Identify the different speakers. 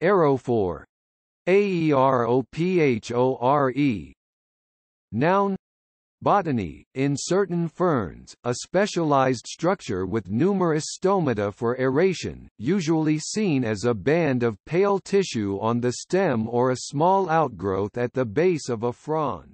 Speaker 1: aerophore, aerophore. Noun. Botany, in certain ferns, a specialized structure with numerous stomata for aeration, usually seen as a band of pale tissue on the stem or a small outgrowth at the base of a frond.